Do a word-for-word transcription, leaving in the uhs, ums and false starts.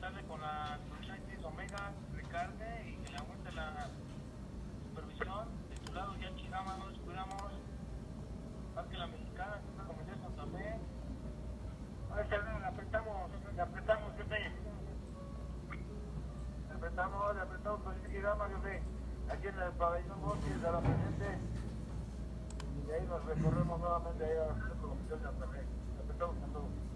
apoyarle con la X Omega de carne y que le aumente la supervisión. De tu lado ya chingamos, nos cuidamos. Más que la mexicana, que está como de eso también. A ver, le apretamos, le apretamos, jefe. Le apretamos, le apretamos con el Gama, jefe. Aquí en el pabellón Bosques de la presente. Y de ahí nos recorremos nuevamente ahí a la comisión de Santa Fe. Le apretamos con todo.